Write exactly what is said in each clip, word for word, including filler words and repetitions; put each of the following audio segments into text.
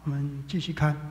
我们继续看。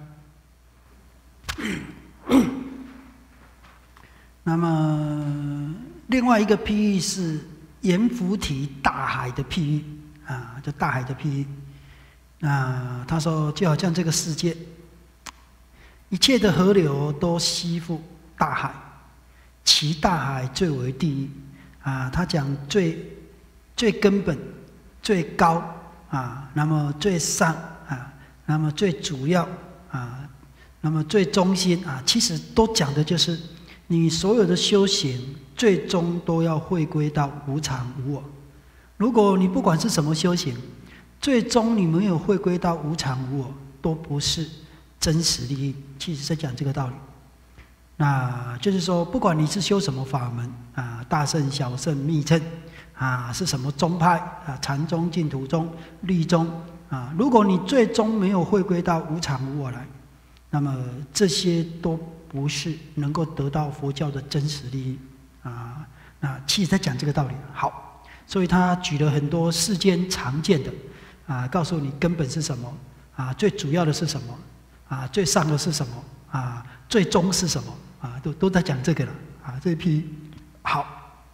那么另外一个譬喻是阎浮提大海的譬喻啊，就大海的譬喻。那他说，就好像这个世界，一切的河流都吸附大海，其大海最为第一啊。他讲最最根本、最高啊，那么最上啊，那么最主要啊，那么最中心啊，其实都讲的就是你所有的修行，最终都要回归到无常无我。如果你不管是什么修行，最终你没有回归到无常无我，都不是真实利益。其实在讲这个道理。那就是说，不管你是修什么法门啊，大乘、小乘、密乘啊，是什么宗派啊，禅宗、净土宗、律宗啊，如果你最终没有回归到无常无我来，那么这些都不是能够得到佛教的真实利益啊。那其实在讲这个道理。好，所以他举了很多世间常见的啊，告诉你根本是什么啊，最主要的是什么啊，最上的是什么啊，最终是什么啊，都都在讲这个了啊。这一批好，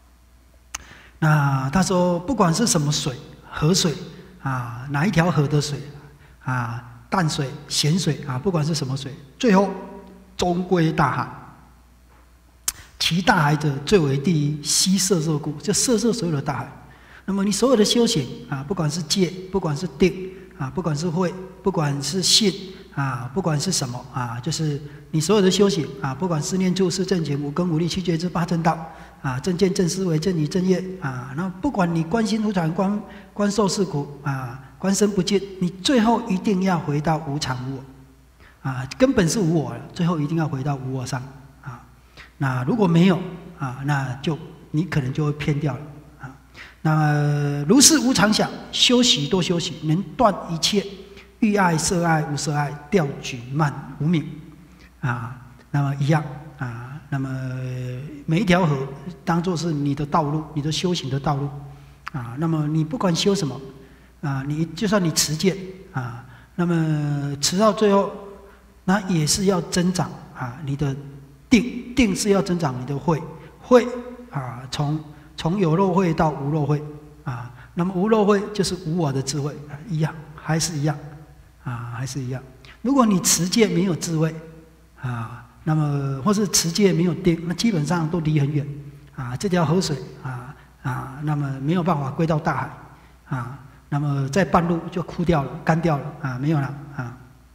那他说，不管是什么水，河水啊，哪一条河的水啊，淡水、咸水啊，不管是什么水，最后终归大海。其大海者最为第一，悉摄受故，就摄受所有的大海。那么你所有的修行啊，不管是戒，不管是定啊，不管是慧，不管是信啊，不管是什么啊，就是你所有的修行啊，不管是念处、是正觉、五根、五力、七觉支、八正道啊，正见、正思维、正语、正业啊，那不管你观心无常、观观受是苦啊，观身不净，你最后一定要回到无常无我啊，根本是无我了，最后一定要回到无我上啊。那如果没有啊，那就你可能就会偏掉了。那么如是无常想，修习多修习，能断一切欲爱、色爱、无色爱、掉举慢无明啊。那么一样啊。那么每一条河当作是你的道路，你的修行的道路啊。那么你不管修什么啊，你就算你持戒啊，那么持到最后，那也是要增长啊。你的定定是要增长你的慧慧啊，从。从有漏慧到无漏慧啊，那么无漏慧就是无我的智慧，啊、一样还是一样啊，还是一样。如果你持戒没有智慧啊，那么或是持戒没有定，那基本上都离很远啊。这条河水啊啊，那么没有办法归到大海啊，那么在半路就枯掉了、干掉了啊，没有了啊。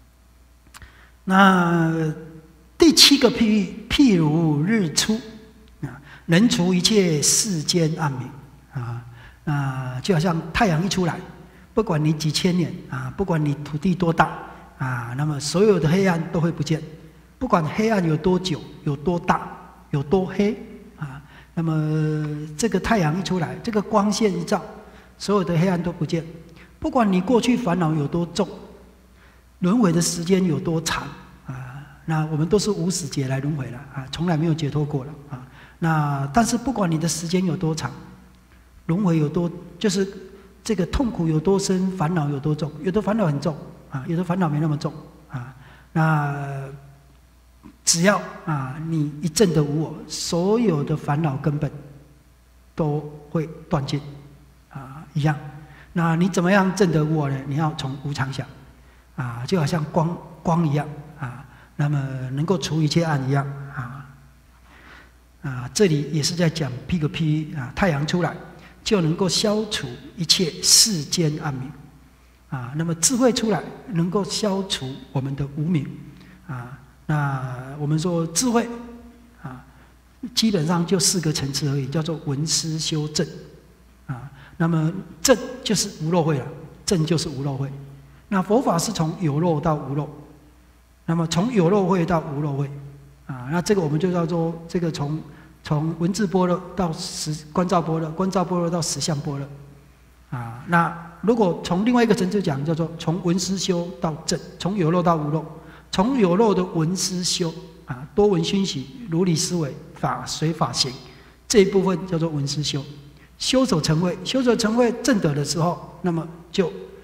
那第七个譬喻，譬如日出。能除一切世间暗明啊，啊，就好像太阳一出来，不管你几千年啊，不管你土地多大啊，那么所有的黑暗都会不见。不管黑暗有多久、有多大、有多黑啊，那么这个太阳一出来，这个光线一照，所有的黑暗都不见。不管你过去烦恼有多重，轮回的时间有多长啊，那我们都是无始劫来轮回了啊，从来没有解脱过了啊。那但是不管你的时间有多长，轮回有多，就是这个痛苦有多深，烦恼有多重，有的烦恼很重啊，有的烦恼没那么重啊。那只要啊你一证的无我，所有的烦恼根本都会断尽啊，一样。那你怎么样证得无我呢？你要从无常想啊，就好像光光一样啊，那么能够除一切暗一样啊。啊，这里也是在讲譬个譬喻啊，太阳出来就能够消除一切世间暗明啊，那么智慧出来能够消除我们的无明啊。那我们说智慧啊，基本上就四个层次而已，叫做闻思修正啊。那么正就是无漏慧了，正就是无漏慧。那佛法是从有漏到无漏，那么从有漏慧到无漏慧。啊，那这个我们就叫做这个从从文字般若到实观照般若，观照般若到实相般若，啊，那如果从另外一个层次讲，叫做从闻思修到正，从有漏到无漏，从有漏的闻思修啊，多闻熏习，如理思维，法随法行，这一部分叫做闻思修。修手成慧，修手成慧正得的时候，那么就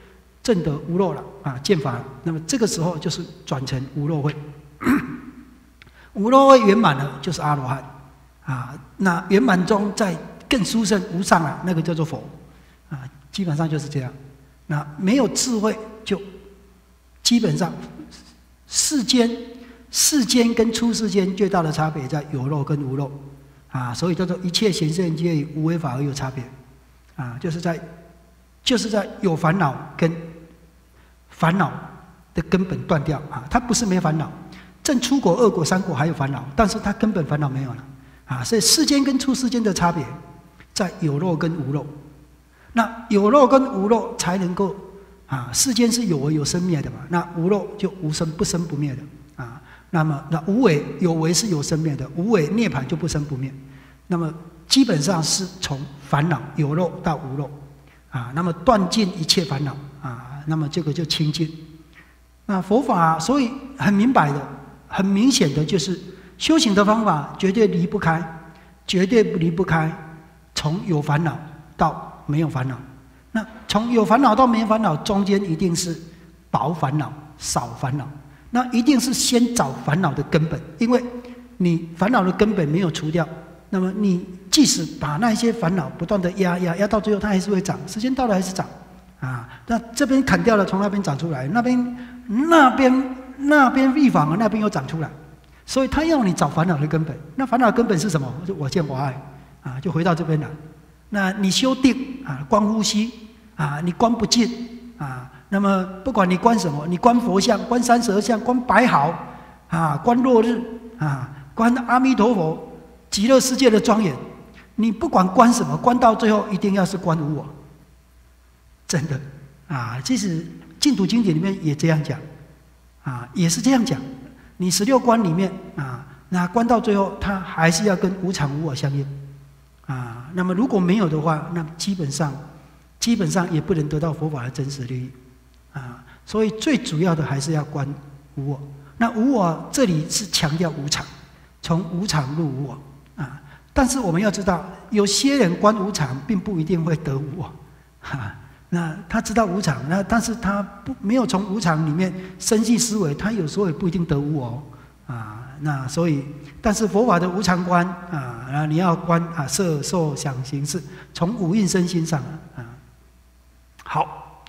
证得无漏了啊，见法了。那么这个时候就是转成无漏慧，无漏慧圆满了就是阿罗汉啊。那圆满中再更殊胜无上了，那个叫做佛啊，基本上就是这样。那没有智慧就基本上世间世间跟出世间最大的差别在有漏跟无漏啊，所以叫做一切显现皆以无为法而有差别啊，就是在就是在有烦恼跟烦恼的根本断掉啊，他不是没烦恼，正出果、二果、三果还有烦恼，但是他根本烦恼没有了啊，所以世间跟出世间的差别在有漏跟无漏。那有漏跟无漏才能够啊，世间是有为有生灭的嘛，那无漏就无生不生不灭的啊。那么那无为有为是有生灭的，无为涅槃就不生不灭。那么基本上是从烦恼有漏到无漏啊，那么断尽一切烦恼啊，那么这个就清净。那佛法所以很明白的、很明显的就是修行的方法绝对离不开，绝对离不开从有烦恼到没有烦恼。那从有烦恼到没有烦恼中间一定是薄烦恼、少烦恼，那一定是先找烦恼的根本，因为你烦恼的根本没有除掉，那么你即使把那些烦恼不断的压压压到最后，它还是会长，时间到了还是长啊。那这边砍掉了，从那边长出来，那边那边那边预防了，那边又长出来，所以他要你找烦恼的根本。那烦恼的根本是什么？就我见我爱啊，就回到这边来。那你修定啊，观呼吸啊，你观不尽啊。那么不管你观什么，你观佛像、观三十二相、观白毫啊，观落日啊，观阿弥陀佛、极乐世界的庄严，你不管观什么，观到最后一定要是观无我。真的啊，其实净土经典里面也这样讲啊，也是这样讲。你十六观里面啊，那观到最后，它还是要跟无常无我相应。啊，那么如果没有的话，那基本上，基本上也不能得到佛法的真实利益，啊，所以最主要的还是要观无我。那无我这里是强调无常，从无常入无我啊。但是我们要知道，有些人观无常，并不一定会得无我，哈。那他知道无常，那但是他不没有从无常里面深细思维，他有时候也不一定得无我啊。那所以，但是佛法的无常观啊，你要观啊色受想行识，从五蕴身心上啊。好，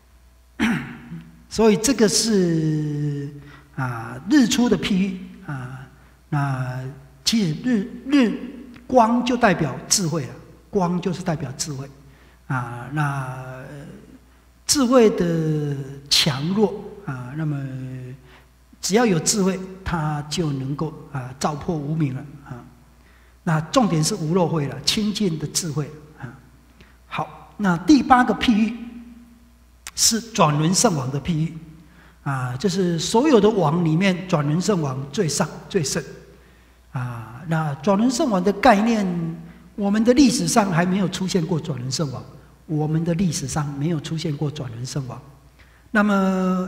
所以这个是啊日出的譬喻啊。那其实日日光就代表智慧了，光就是代表智慧啊。那智慧的强弱啊，那么只要有智慧，它就能够啊照破无明了啊。那重点是无漏慧了，清净的智慧啊。好，那第八个譬喻是转轮圣王的譬喻啊，就是所有的王里面，转轮圣王最上最胜啊。那转轮圣王的概念，我们的历史上还没有出现过转轮圣王，我们的历史上没有出现过转轮圣王。那么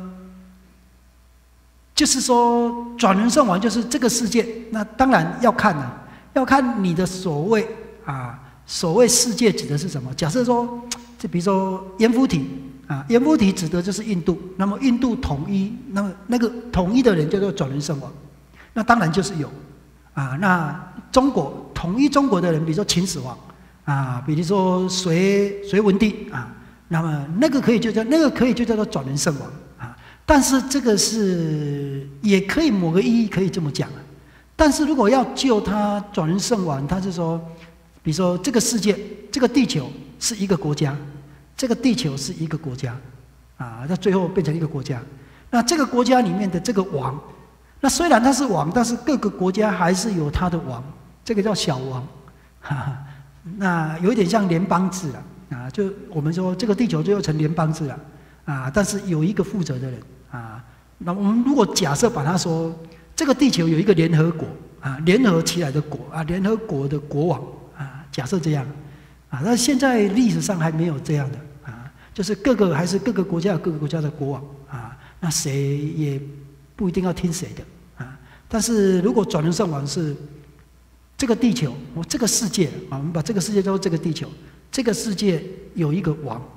就是说，转轮圣王就是这个世界。那当然要看啊，要看你的所谓啊，所谓世界指的是什么？假设说，就比如说阎浮提啊，阎浮提指的就是印度。那么印度统一，那么那个统一的人叫做转轮圣王。那当然就是有啊。那中国统一中国的人，比如说秦始皇啊，比如说隋隋文帝啊，那么那个可以就叫那个可以就叫做转轮圣王。但是这个是也可以某个意义可以这么讲啊。但是如果要就他转轮圣王，他是说，比如说这个世界，这个地球是一个国家，这个地球是一个国家，啊，那最后变成一个国家。那这个国家里面的这个王，那虽然他是王，但是各个国家还是有他的王，这个叫小王，哈哈。那有一点像联邦制了啊，就我们说这个地球最后成联邦制了啊，但是有一个负责的人。啊，那我们如果假设把它说，这个地球有一个联合国啊，联合起来的国啊，联合国的国王啊，假设这样啊，那现在历史上还没有这样的啊，就是各个还是各个国家有各个国家的国王啊，那谁也不一定要听谁的啊。但是如果转轮圣王是这个地球，我这个世界啊，我们把这个世界叫做这个地球，这个世界有一个王。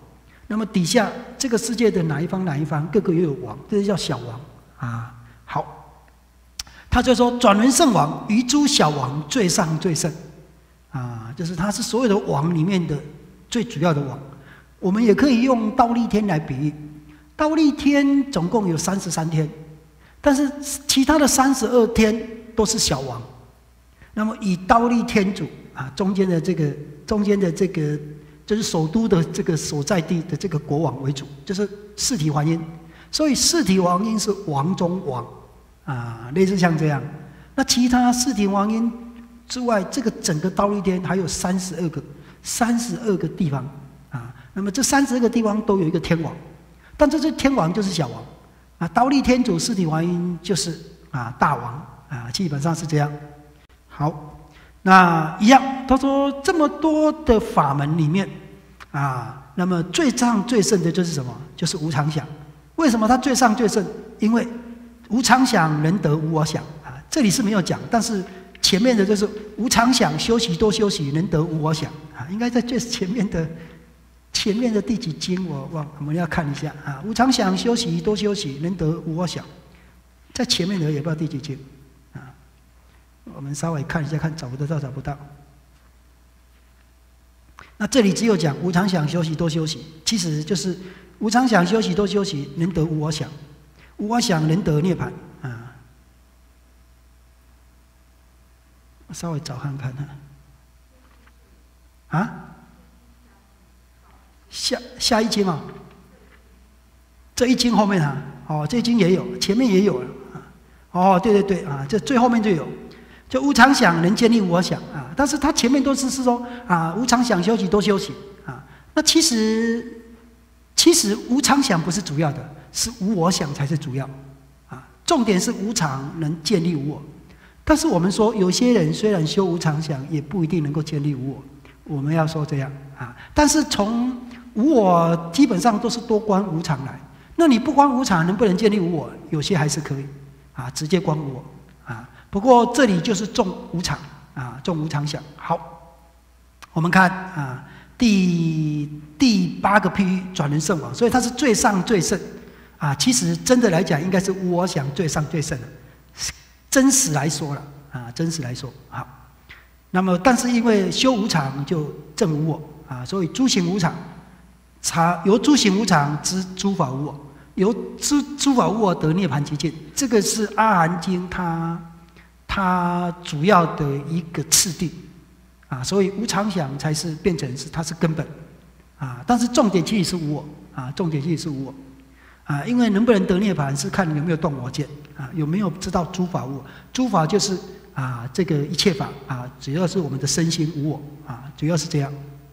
那么底下这个世界的哪一方哪一方，各个又有王，这叫小王啊。好，他就说转轮圣王于诸小王最上最圣啊，就是他是所有的王里面的最主要的王。我们也可以用忉利天来比喻，忉利天总共有三十三天，但是其他的三十二天都是小王。那么以忉利天主啊中间的这个中间的这个就是首都的这个所在地的这个国王为主，就是四体还阴。所以四体还阴是王中王啊，类似像这样。那其他四体还阴之外，这个整个忉利天还有三十二个三十二个地方啊。那么这三十二个地方都有一个天王，但这些天王就是小王啊。忉利天主四体还阴就是啊大王啊，基本上是这样。好，那一样，他说这么多的法门里面啊，那么最上最胜的就是什么？就是无常想。为什么它最上最胜？因为无常想能得无我想啊。这里是没有讲，但是前面的就是无常想修习多修习能得无我想啊，应该在最前面的前面的第几经我忘，我们要看一下啊。无常想修习多修习能得无我想，在前面的也不知道第几经。我们稍微看一下，看找不得到找不到。那这里只有讲无常想修习多修习，其实就是无常想修习多修习，能得无我想，无我想能得涅槃啊。我稍微找看看啊。啊？下下一经啊、哦，这一经后面啊，哦，这一经也有，前面也有了啊。哦，对对对啊，这最后面就有。就无常想能建立无我想啊，但是他前面都是是说啊，无常想修习多修习啊。那其实其实无常想不是主要的，是无我想才是主要啊。重点是无常能建立无我，但是我们说有些人虽然修无常想，也不一定能够建立无我。我们要说这样啊，但是从无我基本上都是多观无常来。那你不观无常，能不能建立无我？有些还是可以啊，直接观无我啊。不过这里就是重无常啊，重无常想。好，我们看啊，第第八个譬喻转轮圣王，所以它是最上最胜啊。其实真的来讲，应该是无我想最上最胜的，真实来说了啊，真实来说好。那么，但是因为修无常就证无我啊，所以诸行无常，察由诸行无常知诸法无我，由诸诸法无我得涅槃极境。这个是阿含经它。它主要的一个次第啊，所以无常想才是变成是它是根本啊，但是重点其实是无我啊，重点其实是无我啊，因为能不能得涅槃是看你有没有动我见啊，有没有知道诸法无我，诸法就是啊这个一切法啊，主要是我们的身心无我啊，主要是这样。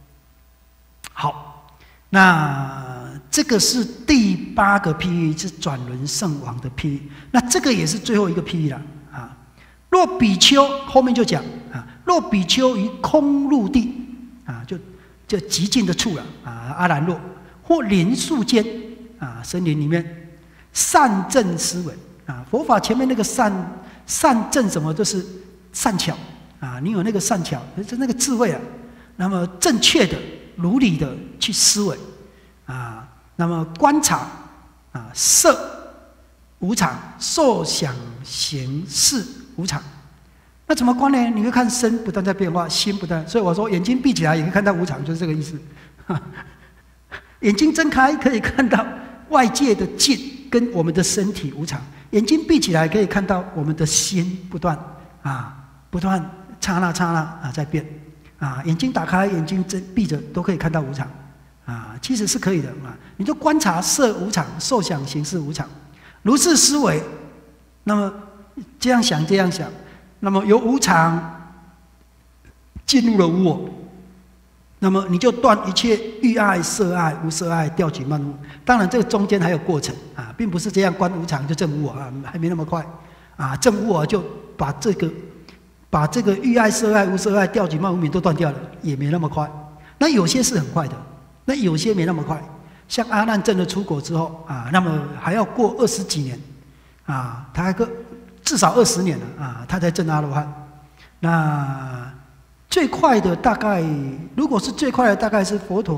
好，那这个是第八个譬喻，是转轮圣王的譬喻，那这个也是最后一个譬喻了。若比丘后面就讲啊，若比丘于空入地啊，就就极尽的处了啊，阿兰若或林树间啊，森林里面善正思维啊，佛法前面那个善善正什么都是善巧啊，你有那个善巧，就那个智慧啊，那么正确的如理的去思维啊，那么观察啊，色无常，受想行识无常，那怎么观呢？你会看身不断在变化，心不断，所以我说眼睛闭起来也可以看到无常，就是这个意思。眼睛睁开可以看到外界的境跟我们的身体无常，眼睛闭起来可以看到我们的心不断啊，不断刹那刹那啊在变啊。眼睛打开，眼睛睁闭着都可以看到无常啊，其实是可以的啊。你就观察色无常，受想行识无常，如是思维，那么。这样想，这样想，那么由无常进入了无我，那么你就断一切欲爱、色爱、无色爱、调举慢物。当然，这个中间还有过程啊，并不是这样观无常就证无我啊，还没那么快啊。证无我就把这个把这个欲爱、色爱、无色爱、调举慢物名都断掉了，也没那么快。那有些是很快的，那有些没那么快。像阿难证了出果之后啊，那么还要过二十几年啊，他还个。至少二十年了啊，他才证阿罗汉。那最快的大概，如果是最快的，大概是佛陀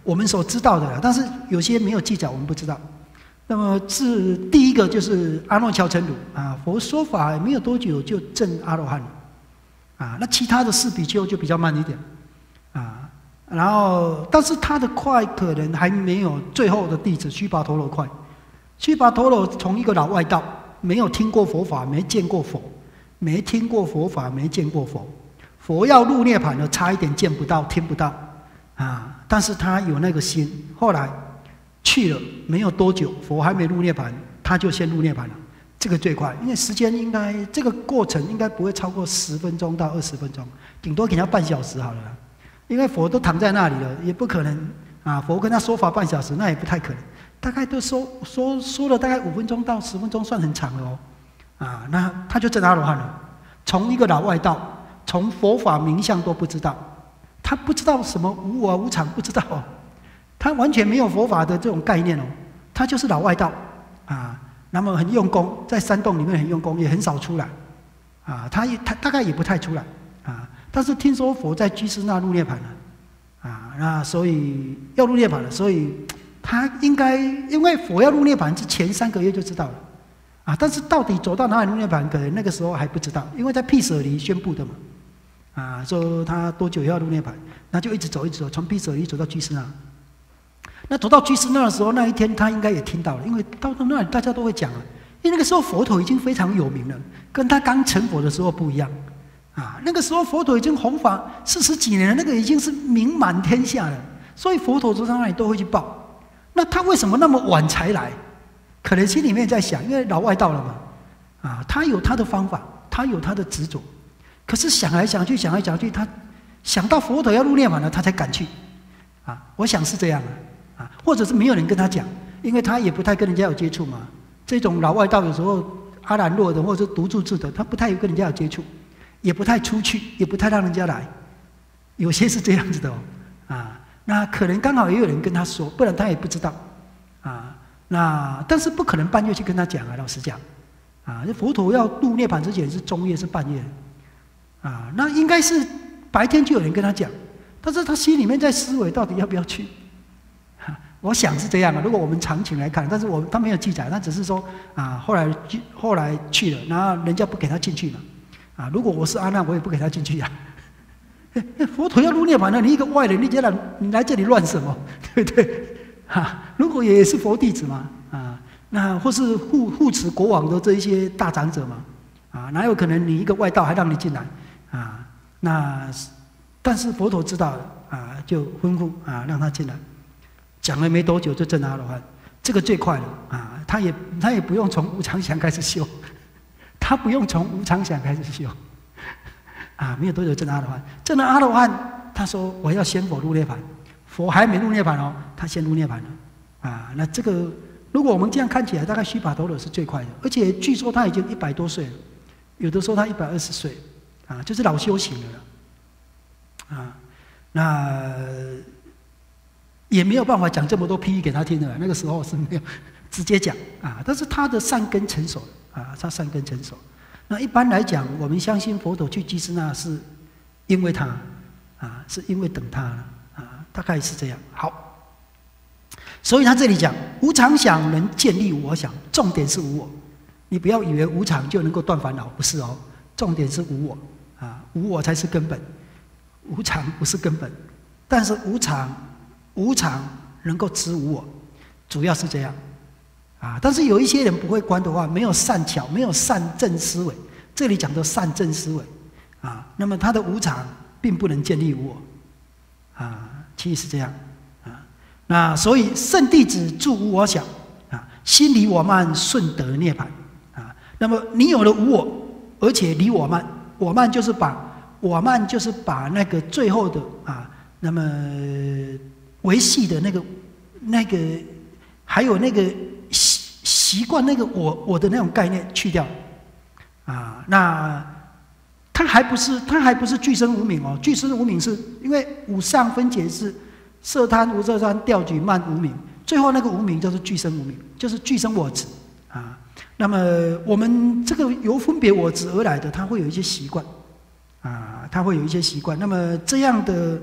我们所知道的，但是有些没有记载，我们不知道。那么是第一个就是阿耨乔成儒啊，佛说法没有多久就证阿罗汉了啊。那其他的四比丘就比较慢一点啊。然后，但是他的快可能还没有最后的弟子须跋陀罗快。须跋陀罗从一个老外道，没有听过佛法，没见过佛，没听过佛法，没见过佛。佛要入涅槃了，差一点见不到、听不到啊！但是他有那个心，后来去了，没有多久，佛还没入涅槃，他就先入涅槃了。这个最快，因为时间应该这个过程应该不会超过十分钟到二十分钟，顶多给他半小时好了。因为佛都躺在那里了，也不可能啊！佛跟他说法半小时，那也不太可能。大概都说说说了大概五分钟到十分钟，算很长了哦。啊，那他就证阿罗汉了。从一个老外道，从佛法名相都不知道，他不知道什么无我无常，不知道哦。他完全没有佛法的这种概念哦。他就是老外道啊，那么很用功，在山洞里面很用功，也很少出来啊。他也他大概也不太出来啊。但是听说佛在居士那入涅槃了，啊，那所以要入涅槃了，所以他应该因为佛要入涅槃之前三个月就知道了，啊，但是到底走到哪里入涅槃，可能那个时候还不知道，因为在毗舍离宣布的嘛，啊，说他多久要入涅槃，那就一直走一直走，从毗舍离走到居士那。那走到居士那的时候，那一天他应该也听到了，因为到到那里大家都会讲啊，因为那个时候佛陀已经非常有名了，跟他刚成佛的时候不一样。啊，那个时候佛陀已经弘法四十几年了，那个已经是名满天下了，所以佛陀走到那里都会去报。那他为什么那么晚才来？可能心里面在想，因为老外道了嘛，啊，他有他的方法，他有他的执着，可是想来想去，想来想去，他想到佛陀要入涅槃了，他才敢去。啊，我想是这样啊，啊，或者是没有人跟他讲，因为他也不太跟人家有接触嘛。这种老外道有时候阿兰若的或者是独住智的，他不太有跟人家有接触。也不太出去，也不太让人家来，有些是这样子的哦，啊，那可能刚好也有人跟他说，不然他也不知道，啊，那但是不可能半夜去跟他讲啊，老实讲，啊，佛陀要入涅槃之前是中夜是半夜，啊，那应该是白天就有人跟他讲，但是他心里面在思维到底要不要去，啊，我想是这样啊，如果我们常情来看，但是我他没有记载，他只是说啊，后来后来去了，然后人家不给他进去嘛。啊！如果我是阿难，我也不给他进去呀、啊。佛陀要入涅槃了，你一个外人，你这样你来这里乱什么？对不对？啊！如果也是佛弟子嘛，啊，那或是护护持国王的这一些大长者嘛，啊，哪有可能你一个外道还让你进来？啊，那但是佛陀知道了，啊，就吩咐啊让他进来。讲了没多久就证阿罗汉，这个最快了啊！他也他也不用从无常想开始修。他不用从无常想开始修，啊，没有多久证阿罗汉。证了阿罗汉，他说我要先佛入涅槃，佛还没入涅槃哦，他先入涅槃了，啊，那这个如果我们这样看起来，大概须跋陀罗是最快的，而且据说他已经一百多岁了，有的说他一百二十岁，啊，就是老修行了了，啊，那也没有办法讲这么多譬喻给他听的，那个时候是没有直接讲啊，但是他的善根成熟了。啊，他善根成熟。那一般来讲，我们相信佛陀去居士那是因为他，啊，是因为等他，啊，大概是这样。好，所以他这里讲无常想能建立我想，重点是无我。你不要以为无常就能够断烦恼，不是哦，重点是无我，啊，无我才是根本，无常不是根本，但是无常，无常能够知无我，主要是这样。啊，但是有一些人不会观的话，没有善巧，没有善正思维。这里讲的善正思维，啊，那么他的无常并不能建立无我，啊，其实是这样，啊，那所以圣弟子住无我想，啊，心离我慢，顺得涅槃，啊，那么你有了无我，而且离我慢，我慢就是把我慢就是把那个最后的啊，那么维系的那个那个还有那个。习习惯那个我我的那种概念去掉，啊，那他还不是他还不是具身无明哦，具身无明是因为五上分解是色贪无色贪调举慢无明，最后那个无明就是具身无明，就是具身我执啊。那么我们这个由分别我执而来的，他会有一些习惯啊，他会有一些习惯。那么这样的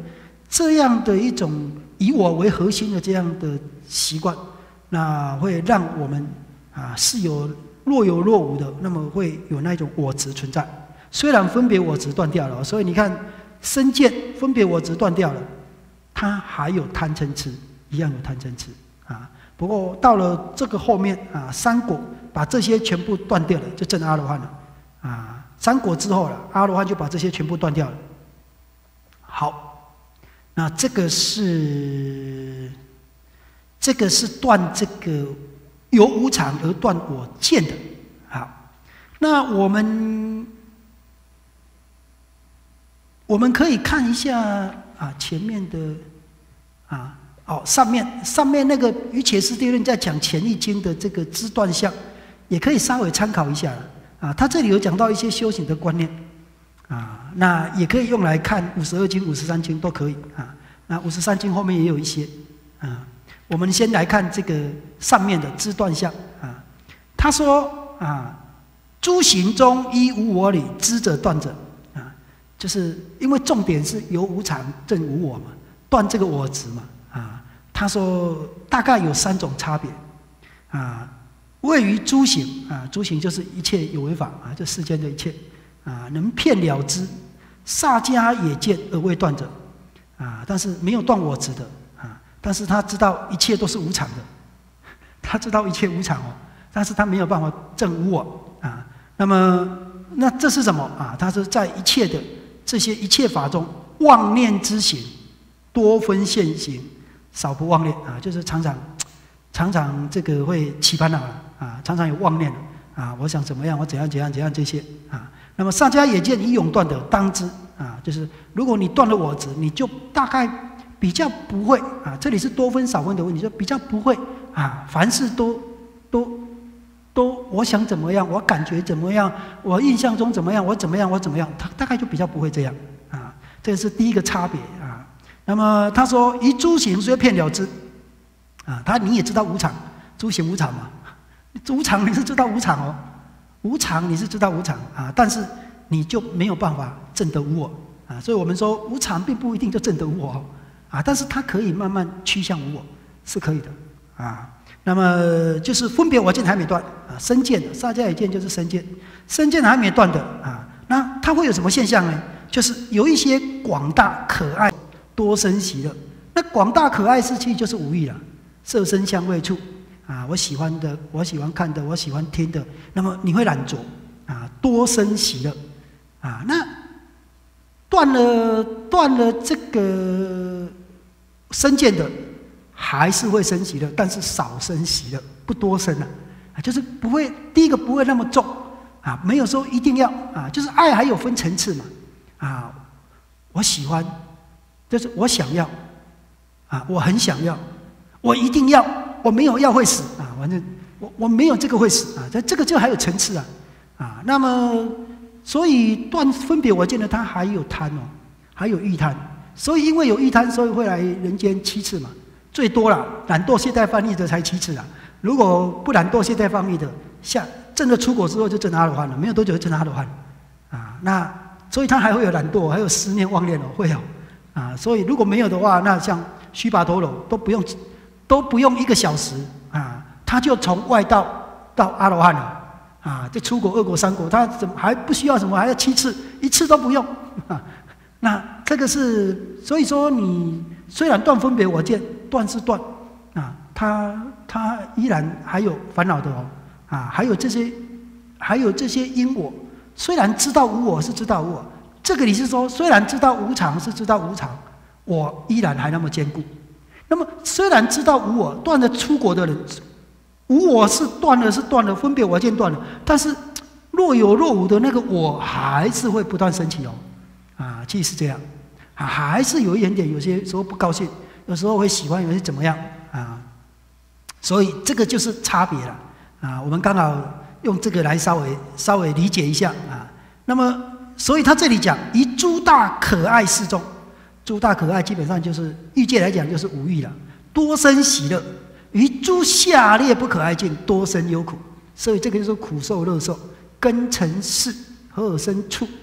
这样的一种以我为核心的这样的习惯，那会让我们啊是有若有若无的，那么会有那种我执存在。虽然分别我执断掉了，所以你看身见分别我执断掉了，它还有贪嗔痴，一样有贪嗔痴啊。不过到了这个后面啊，三果把这些全部断掉了，就证阿罗汉了啊。三果之后了，阿罗汉就把这些全部断掉了。好，那这个是这个是断这个由无常而断我见的。好，那我们我们可以看一下啊前面的啊。哦，上面上面那个于且师地论在讲前一经的这个支断相，也可以稍微参考一下啊。他这里有讲到一些修行的观念啊，那也可以用来看五十二经、五十三经都可以啊。那五十三经后面也有一些啊。我们先来看这个上面的支断相啊。他说啊，诸行中依无我理，知者断者啊，就是因为重点是由无常证无我嘛，断这个我执嘛。啊，他说大概有三种差别，啊，位于诸行啊，诸行就是一切有为法啊，这世间的一切啊，能遍了之，萨迦也见而未断者啊，但是没有断我执的啊，但是他知道一切都是无常的，他知道一切无常哦，但是他没有办法证无我啊。那么那这是什么啊？他是在一切的这些一切法中，妄念之行多分现行。少不妄念啊，就是常常常常这个会起烦恼了啊，常常有妄念啊，我想怎么样，我怎样怎样怎样这些啊。那么萨迦也见以永断的，当知啊，就是如果你断了我执，你就大概比较不会啊，这里是多分少分的问题，就比较不会啊，凡事都都都我想怎么样，我感觉怎么样，我印象中怎么样，我怎么样，我怎么样，他大概就比较不会这样啊，这是第一个差别啊。那么他说：“以诸行虽遍了之，啊，他你也知道无常，诸行无常嘛，无常你是知道无常哦，无常你是知道无常啊，但是你就没有办法证得无我啊，所以我们说无常并不一定就证得无我啊，但是它可以慢慢趋向无我，是可以的啊。那么就是分别我见还没断啊，身见的萨迦也见就是身见，身见还没断的啊，那它会有什么现象呢？就是有一些广大可爱。”多生喜乐，那广大可爱事气就是五欲了，色声香味触啊，我喜欢的，我喜欢看的，我喜欢听的，那么你会染着啊，多生喜乐啊，那断了断了这个身见的，还是会生喜乐，但是少生喜乐，不多生了啊，就是不会第一个不会那么重啊，没有说一定要啊，就是爱还有分层次嘛啊，我喜欢。就是我想要，啊，我很想要，我一定要，我没有要会死啊，反正我我没有这个会死啊，这这个就还有层次啊，啊，那么所以断分别我见的他还有贪哦，还有欲贪，所以因为有欲贪，所以会来人间七次嘛，最多了懒惰懈怠犯逆的才七次啊，如果不懒惰懈怠犯逆的，下证了出果之后就证阿罗汉了，没有多久就证阿罗汉啊，那所以他还会有懒惰，还有思念妄念哦，会有。啊，所以如果没有的话，那像须跋陀罗都不用，都不用一个小时啊，他就从外道到阿罗汉了啊，这出国、二国、三国，他怎么还不需要什么？还要七次，一次都不用啊。那这个是，所以说你虽然断分别我见，断是断啊，他他依然还有烦恼的哦啊，还有这些，还有这些因果，虽然知道无我是知道无我。这个你是说，虽然知道无常是知道无常，我依然还那么坚固。那么虽然知道无我，断了出国的人，无我是断了是断了，分别我见断了，但是若有若无的那个我还是会不断升起哦，啊，其实是这样，啊，还是有一点点，有些时候不高兴，有时候会喜欢，有些怎么样啊？所以这个就是差别了啊。我们刚好用这个来稍微稍微理解一下啊。那么。所以他这里讲，以诸大可爱事中，诸大可爱基本上就是欲界来讲就是五欲了，多生喜乐；于诸下列不可爱境，多生忧苦。所以这个就是苦受乐受，根尘世，何而生处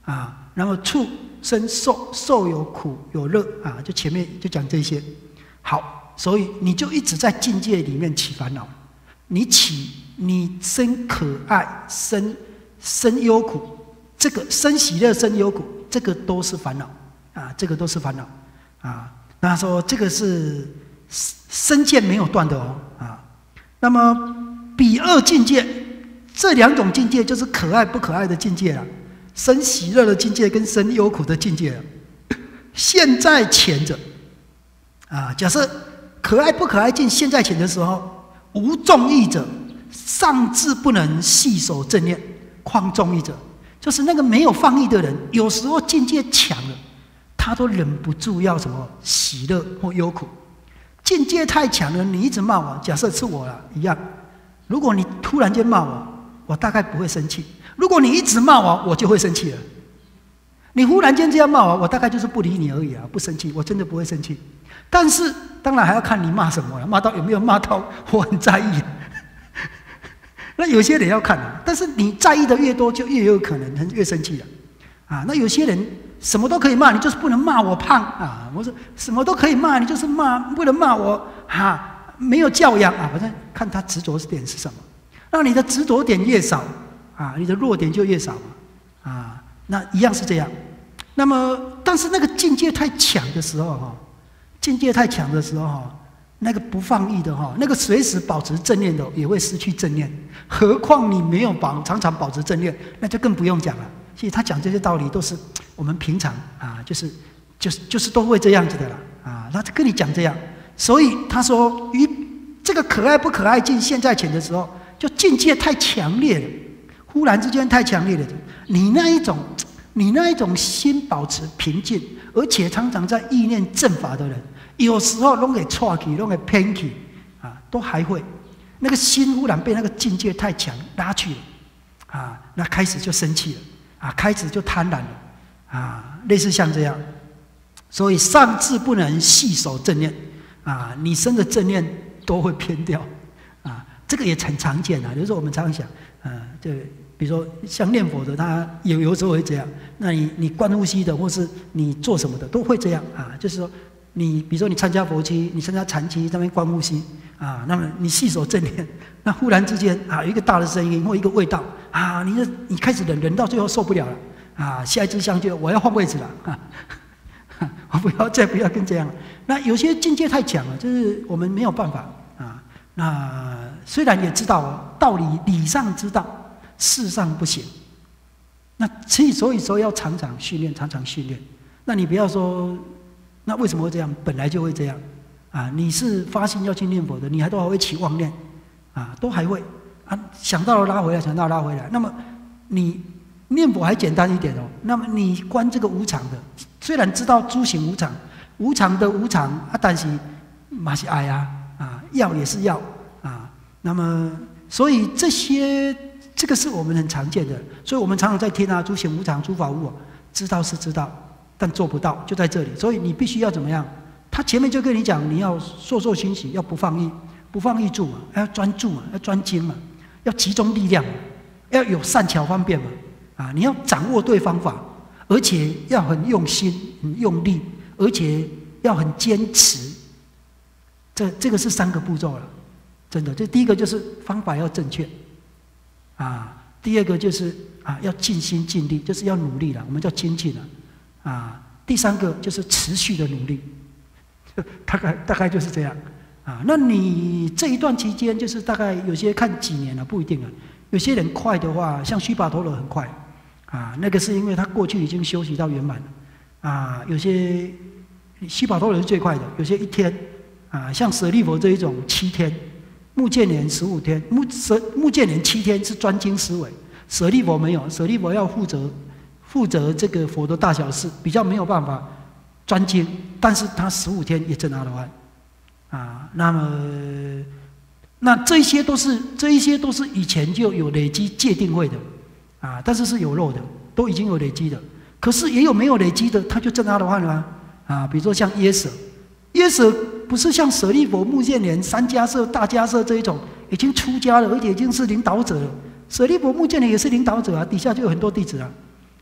啊，那么畜生受受有苦有乐啊，就前面就讲这些。好，所以你就一直在境界里面起烦恼，你起你生可爱，生生忧苦，这个生喜乐生忧苦，这个都是烦恼啊，这个都是烦恼啊。那说这个是身见没有断的哦啊。那么彼二境界，这两种境界就是可爱不可爱的境界了，生喜乐的境界跟生忧苦的境界了。现在前者啊，假设可爱不可爱境现在前的时候，无众意者，尚自不能细守正念；况众意者，就是那个没有放逸的人，有时候境界强了，他都忍不住要什么喜乐或忧苦。境界太强了，你一直骂我，假设是我啦一样。如果你突然间骂我，我大概不会生气；如果你一直骂我，我就会生气了。你忽然间这样骂我，我大概就是不理你而已啊，不生气，我真的不会生气。但是当然还要看你骂什么了，骂到有没有骂到我很在意。那有些人要看啊，但是你在意的越多，就越有可能越生气了啊。那有些人什么都可以骂，你就是不能骂我胖啊。我说什么都可以骂，你就是骂不能骂我啊，没有教养啊。反正看他执着点是什么。那你的执着点越少啊，你的弱点就越少啊。那一样是这样。那么，但是那个境界太强的时候哈，境界太强的时候哈，那个不放逸的哈，那个随时保持正念的也会失去正念。何况你没有保常常保持正念，那就更不用讲了。所以他讲这些道理都是我们平常啊，就是就是就是都会这样子的啦啊。他跟你讲这样，所以他说于这个可爱不可爱境现在前的时候，就境界太强烈了，忽然之间太强烈了。你那一种。你那一种心保持平静，而且常常在意念正法的人，有时候弄给错去，弄给偏去，啊，都还会那个心忽然被那个境界太强拉去了，啊，那开始就生气了，啊，开始就贪婪了，啊，类似像这样，所以上至不能细守正念，啊，你生的正念都会偏掉，啊，这个也很常见啊，就是我们常常想，啊，对。比如说像念佛的，他有有时候会这样。那你你观呼吸的，或是你做什么的，都会这样啊。就是说，你比如说你参加佛期，你参加禅期，在那边观呼吸啊，那么你细守正念，那忽然之间啊，有一个大的声音或一个味道啊，你的你开始忍忍到最后受不了了啊，下一支香就我要换位置了啊，我不要再不要跟这样了。那有些境界太强了，就是我们没有办法啊。那虽然也知道道理，理上知道。事上不行，那所以说要常常训练，常常训练。那你不要说，那为什么会这样？本来就会这样啊！你是发心要去念佛的，你还都还会起妄念啊，都还会啊，想到了拉回来，想到了拉回来。那么你念佛还简单一点哦。那么你观这个无常的，虽然知道诸行无常，无常的无常啊，但是嘛是爱啊啊，要也是要啊。那么所以这些。这个是我们很常见的，所以我们常常在听啊，诸行无常，诸法无我，知道是知道，但做不到，就在这里。所以你必须要怎么样？他前面就跟你讲，你要烁烁欣喜，要不放逸，不放逸住嘛，要专注嘛，要专精嘛，要集中力量嘛，要有善巧方便嘛，啊，你要掌握对方法，而且要很用心、很用力，而且要很坚持。这这个是三个步骤了，真的。这第一个就是方法要正确。啊，第二个就是啊，要尽心尽力，就是要努力了，我们叫精进了。啊，第三个就是持续的努力，大概大概就是这样。啊，那你这一段期间，就是大概有些看几年了，不一定了。有些人快的话，像须跋陀罗很快，啊，那个是因为他过去已经修习到圆满了。啊，有些须跋陀罗是最快的，有些一天，啊，像舍利弗这一种七天。目犍连十五天，目舍目犍连七天是专精思维，舍利弗没有，舍利弗要负责负责这个佛的大小事，比较没有办法专精，但是他十五天也证阿罗汉，啊，那么那这些都是这一些都是以前就有累积戒定慧的，啊，但是是有漏的，都已经有累积的，可是也有没有累积的，他就证阿罗汉了啊，啊，比如说像耶舍，耶舍。不是像舍利弗、目犍连、三迦叶、大迦叶这一种已经出家了，而且已经是领导者了。舍利弗、目犍连也是领导者啊，底下就有很多弟子啊。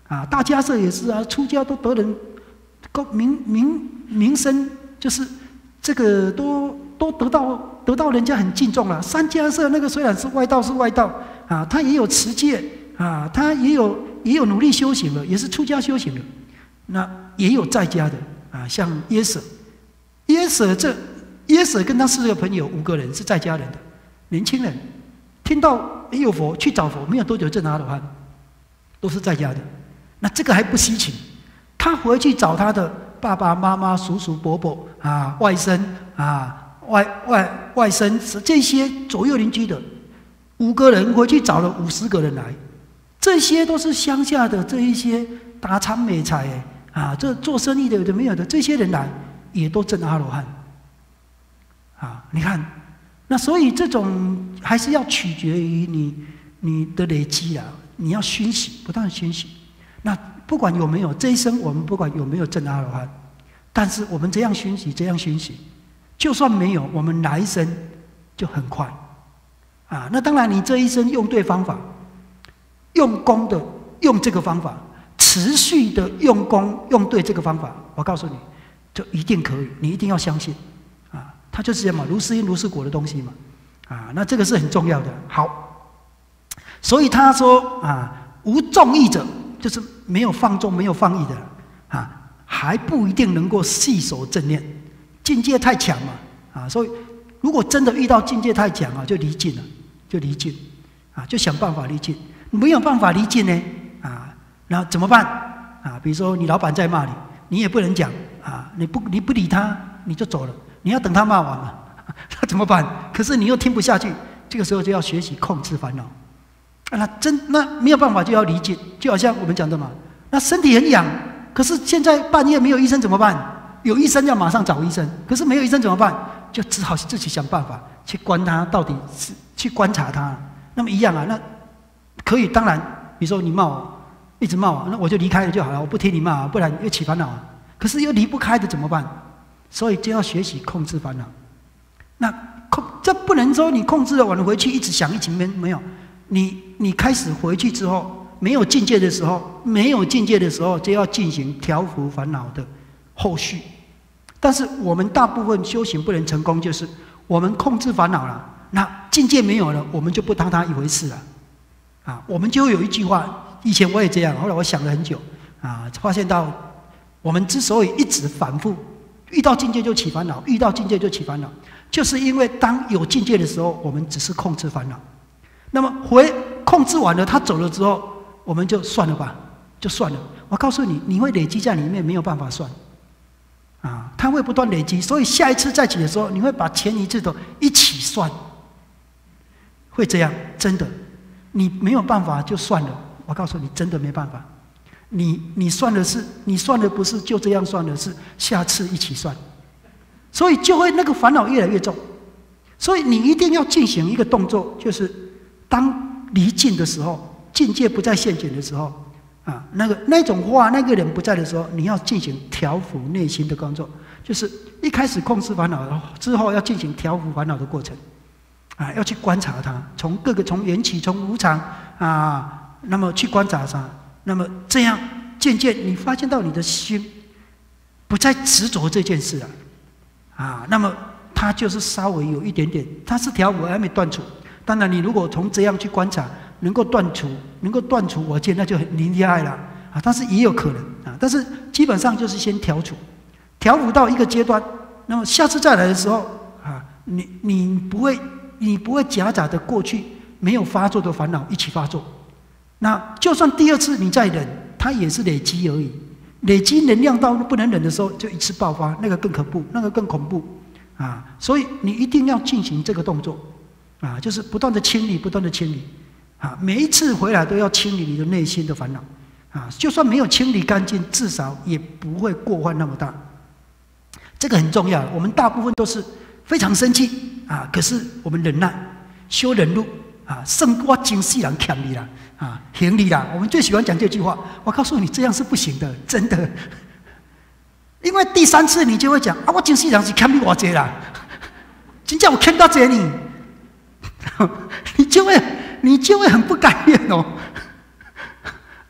啊，大家社也是啊，出家都得人名名名声，就是这个都都得到得到人家很敬重了。三家社那个虽然是外道是外道啊，他也有持戒啊，他也有也有努力修行了，也是出家修行了。那也有在家的啊，像耶舍，耶舍这耶舍跟他四个朋友五个人是在家人的年轻人，听到有佛去找佛，没有多久证阿罗汉，都是在家的。那这个还不稀奇，他回去找他的爸爸妈妈、叔叔伯伯啊、外甥啊、外外外甥这些左右邻居的五个人，回去找了五十个人来，这些都是乡下的这一些打参美财啊，这做生意的有的没有的，这些人来也都证阿罗汉啊！你看，那所以这种还是要取决于你你的累积啊，你要熏习，不断熏习。那不管有没有这一生，我们不管有没有证阿罗汉，但是我们这样熏习，这样熏习，就算没有，我们来生就很快啊。那当然，你这一生用对方法，用功的用这个方法，持续的用功用对这个方法，我告诉你，就一定可以。你一定要相信啊，它就是这样嘛，如是因如是果的东西嘛啊。那这个是很重要的。好，所以他说啊，无纵意者。就是没有放纵、没有放逸的啊，还不一定能够细守正念，境界太强嘛啊，所以如果真的遇到境界太强啊，就离境了，就离境啊，就想办法离境。没有办法离境呢啊，那怎么办啊？比如说你老板在骂你，你也不能讲啊，你不你不理他你就走了，你要等他骂完了，那怎么办？可是你又听不下去，这个时候就要学习控制烦恼。那真那没有办法，就要理解，就好像我们讲的嘛。那身体很痒，可是现在半夜没有医生怎么办？有医生要马上找医生，可是没有医生怎么办？就只好自己想办法去观他到底是去观察他。那么一样啊，那可以当然，比如说你骂我，一直骂我，那我就离开了就好了，我不听你骂，不然又起烦恼啊。可是又离不开的怎么办？所以就要学习控制烦恼。那控这不能说你控制了完了回去一直想一直没没有。你你开始回去之后，没有境界的时候，没有境界的时候，就要进行调伏烦恼的后续。但是我们大部分修行不能成功，就是我们控制烦恼了，那境界没有了，我们就不当它一回事了。啊，我们就有一句话，以前我也这样，后来我想了很久，啊，发现到我们之所以一直反复遇到境界就起烦恼，遇到境界就起烦恼，就是因为当有境界的时候，我们只是控制烦恼。那么回控制完了，他走了之后，我们就算了吧，就算了。我告诉你，你会累积在里面，没有办法算，啊，它会不断累积，所以下一次再起的时候，你会把前一次的一起算，会这样，真的，你没有办法就算了。我告诉你，真的没办法。你你算的是，你算的不是就这样算的，是下次一起算，所以就会那个烦恼越来越重。所以你一定要进行一个动作，就是。当离境的时候，境界不再现前的时候，啊，那个那种话，那个人不在的时候，你要进行调伏内心的工作，就是一开始控制烦恼之后，要进行调伏烦恼的过程，啊，要去观察它，从各个从缘起，从无常啊，那么去观察它，那么这样渐渐你发现到你的心不再执着这件事了，啊，那么它就是稍微有一点点，它是调伏还没断除。当然，你如果从这样去观察，能够断除，能够断除我见，那就很厉害了啊！但是也有可能啊，但是基本上就是先调除，调伏到一个阶段，那么下次再来的时候啊，你你不会，你不会夹杂的过去没有发作的烦恼一起发作。那就算第二次你再忍，它也是累积而已，累积能量到不能忍的时候，就一次爆发，那个更可怖，那个更恐怖啊！所以你一定要进行这个动作。啊，就是不断的清理，不断的清理，啊，每一次回来都要清理你的内心的烦恼，啊，就算没有清理干净，至少也不会过患那么大。这个很重要。我们大部分都是非常生气啊，可是我们忍耐，修忍辱啊，胜过精细人欠你啦，啊，行你啦。我们最喜欢讲这句话。我告诉你，这样是不行的，真的。因为第三次你就会讲啊，我精细人是欠你多少啦，真正我欠到这你。你就会，你就会很不甘愿哦。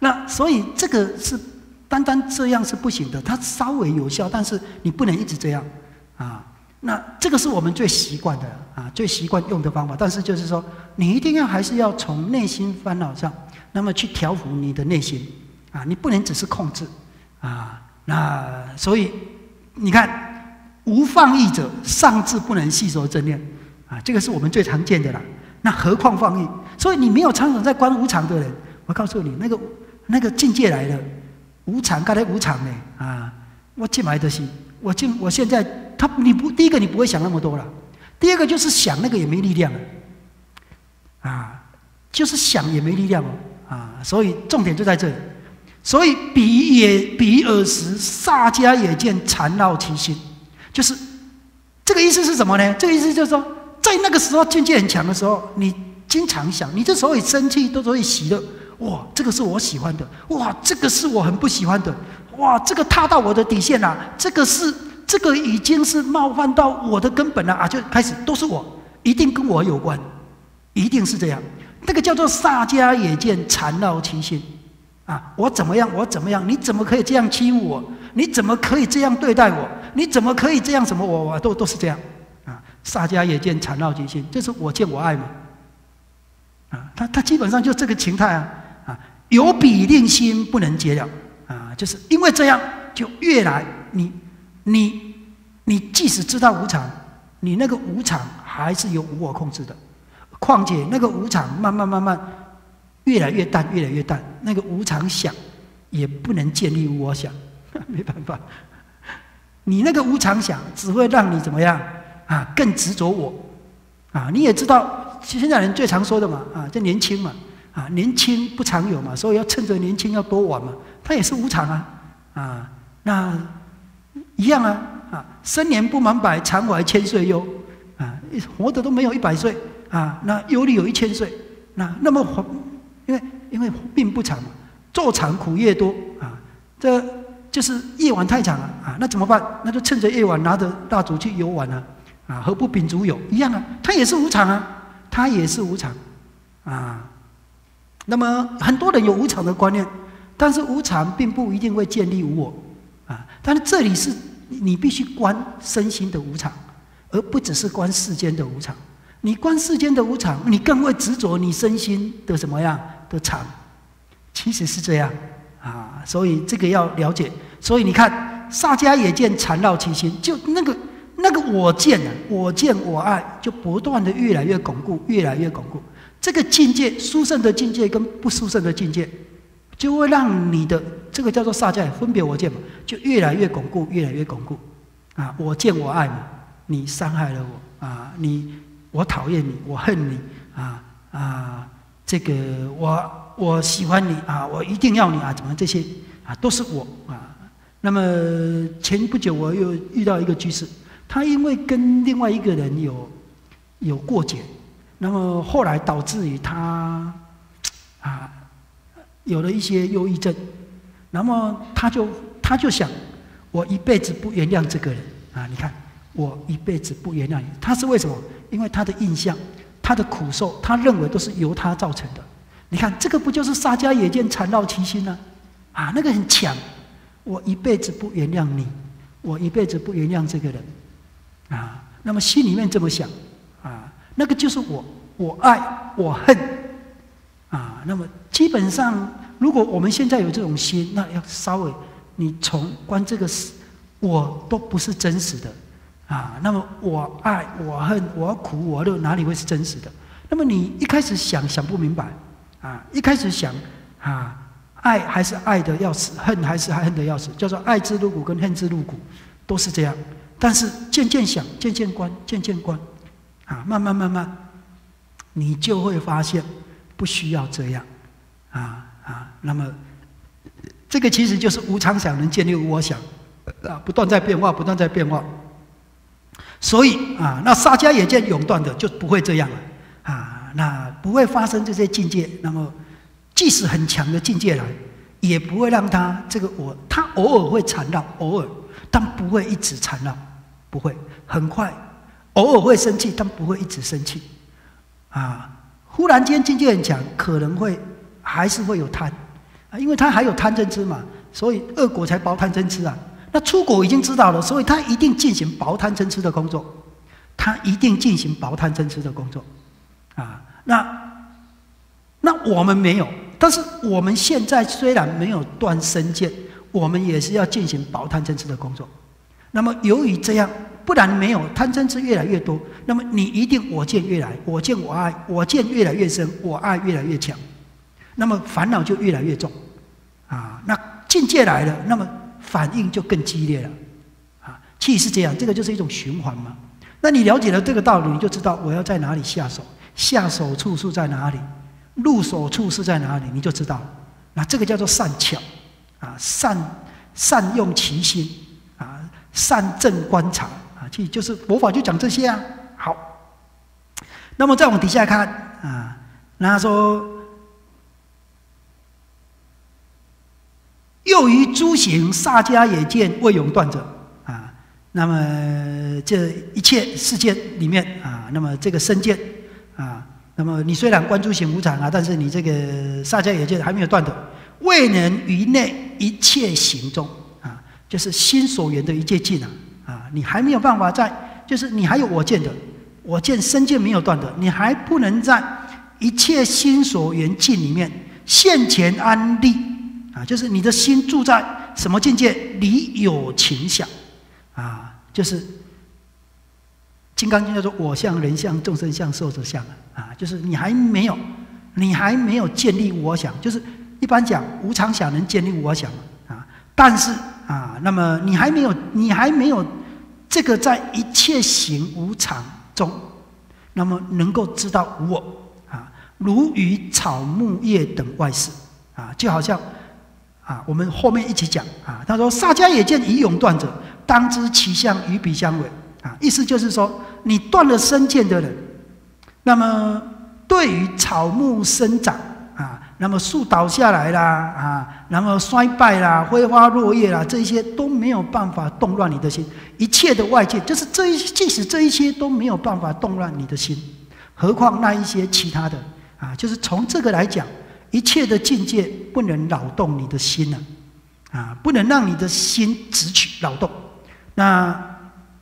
那所以这个是单单这样是不行的，它稍微有效，但是你不能一直这样啊。那这个是我们最习惯的啊，最习惯用的方法。但是就是说，你一定要还是要从内心烦恼上，那么去调伏你的内心啊，你不能只是控制啊。那所以你看，无放逸者，上智不能细说正念啊，这个是我们最常见的啦。那何况放逸？所以你没有常常在观无常的人，我告诉你，那个那个境界来了，无常，刚才无常呢啊，我进来的是，我进，我现在。他你不第一个你不会想那么多了，第二个就是想那个也没力量了，啊，就是想也没力量了啊，所以重点就在这里。所以彼也彼尔时，萨迦也见缠绕其心，就是这个意思是什么呢？这个意思就是说，在那个时候境界很强的时候，你经常想，你之所以生气，之所以喜乐，哇，这个是我喜欢的，哇，这个是我很不喜欢的，哇，这个踏到我的底线了，这个是。这个已经是冒犯到我的根本了啊！就开始都是我，一定跟我有关，一定是这样。那个叫做萨迦也见缠绕其心啊！我怎么样？我怎么样？你怎么可以这样欺负我？你怎么可以这样对待我？你怎么可以这样？什么我我都都是这样啊！萨迦也见缠绕其心，就是我见我爱嘛啊！他他基本上就这个情态啊啊！有彼令心不能结了啊！就是因为这样，就越来你。你你即使知道无常，你那个无常还是由无我控制的。况且那个无常慢慢慢慢越来越淡，越来越淡，那个无常想也不能建立无我想，没办法。你那个无常想只会让你怎么样啊？更执着我啊！你也知道，现在人最常说的嘛啊，这年轻嘛啊，年轻不常有嘛，所以要趁着年轻要多玩嘛。它也是无常啊啊，那。一样啊啊！生年不满百，常怀千岁忧啊！活的都没有一百岁啊，那忧虑有一千岁。那那么，因为因为病不长嘛，昼长苦夜多啊，这就是夜晚太长了啊，那怎么办？那就趁着夜晚拿着蜡烛去游玩啊啊！何不秉烛游？一样啊，它也是无常啊，它也是无常啊。那么很多人有无常的观念，但是无常并不一定会建立无我。啊！但是这里是你必须观身心的无常，而不只是观世间的无常。你观世间的无常，你更会执着你身心的什么样的常。其实是这样啊，所以这个要了解。所以你看，萨迦也见缠绕其心，就那个那个我见啊，我见我爱，就不断的越来越巩固，越来越巩固。这个境界，殊胜的境界跟不殊胜的境界。就会让你的这个叫做萨迦分别我见嘛，就越来越巩固，越来越巩固啊！我见我爱嘛，你伤害了我啊，你我讨厌你，我恨你啊啊！这个我我喜欢你啊，我一定要你啊，怎么这些啊都是我啊？那么前不久我又遇到一个居士，他因为跟另外一个人有有过节，那么后来导致于他啊。有了一些忧郁症，那么他就他就想，我一辈子不原谅这个人啊！你看，我一辈子不原谅你，他是为什么？因为他的印象，他的苦受，他认为都是由他造成的。你看，这个不就是萨迦也见缠绕其心呢？啊，那个很强，我一辈子不原谅你，我一辈子不原谅这个人啊！那么心里面这么想啊，那个就是我，我爱，我恨。啊，那么基本上，如果我们现在有这种心，那要稍微你从观这个我都不是真实的啊。那么我爱我恨我苦我乐哪里会是真实的？那么你一开始想想不明白啊，一开始想啊，爱还是爱的要死，恨还是恨的要死，叫做爱之入骨跟恨之入骨，都是这样。但是渐渐想，渐渐观，渐渐观啊，慢慢慢慢，你就会发现。不需要这样，啊啊，那么这个其实就是无常想能建立无我想，啊，不断在变化，不断在变化。所以啊，那萨迦也见永断的就不会这样了，啊，那不会发生这些境界。那么，即使很强的境界来，也不会让他这个我，他偶尔会缠绕，偶尔，但不会一直缠绕，不会，很快，偶尔会生气，但不会一直生气，啊。忽然间境界很强，可能会还是会有贪， 啊，因为他还有贪嗔痴嘛，所以恶果才薄贪嗔痴啊。那初果已经知道了，所以他一定进行薄贪嗔痴的工作，他一定进行薄贪嗔痴的工作，啊，那那我们没有，但是我们现在虽然没有断身见，我们也是要进行薄贪嗔痴的工作。那么由于这样，不然没有贪嗔痴越来越多，那么你一定我见越来，我见我爱，我见越来越深，我爱越来越强，那么烦恼就越来越重，啊，那境界来了，那么反应就更激烈了，啊，其实是这样，这个就是一种循环嘛。那你了解了这个道理，你就知道我要在哪里下手，下手处是在哪里，入手处是在哪里，你就知道了。那这个叫做善巧，啊，善善用其心，啊，善正观察，啊，其实就是佛法就讲这些啊。好，那么再往底下看啊，那他说。又于诸行萨迦也见未永断者啊，那么这一切世间里面啊，那么这个身见啊，那么你虽然观诸行无常啊，但是你这个萨迦也见还没有断的，未能于内一切行中啊，就是心所缘的一切境啊啊，你还没有办法在，就是你还有我见的，我见身见没有断的，你还不能在一切心所缘境里面现前安立。啊，就是你的心住在什么境界？离有情想，啊，就是《金刚经》叫做我相、人相、众生相、寿者相啊，就是你还没有，你还没有建立我想，就是一般讲无常想能建立我想啊，但是啊，那么你还没有，你还没有这个在一切行无常中，那么能够知道无我啊，如于草木叶等外事啊，就好像。啊，我们后面一起讲啊。他说：“萨迦也见已永断者，当知其相与彼相违。”啊，意思就是说，你断了身见的人，那么对于草木生长啊，那么树倒下来啦啊，那么衰败啦、挥花落叶啦，这些都没有办法动乱你的心。一切的外界，就是这一，即使这一些都没有办法动乱你的心，何况那一些其他的啊？就是从这个来讲。一切的境界不能扰动你的心了，啊，不能让你的心直取扰动。那